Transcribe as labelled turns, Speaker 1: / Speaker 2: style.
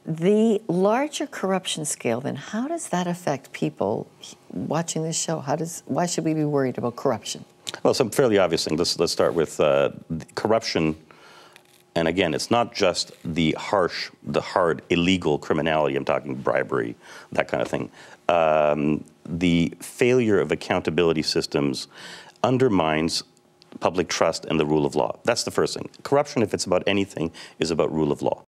Speaker 1: The larger corruption scale, then, how does that affect people watching this show? Why should we be worried about corruption?
Speaker 2: Well, some fairly obvious things. Let's start with corruption. And again, it's not just the hard illegal criminality. I'm talking bribery, that kind of thing. The failure of accountability systems undermines public trust and the rule of law. That's the first thing. Corruption, if it's about anything, is about rule of law.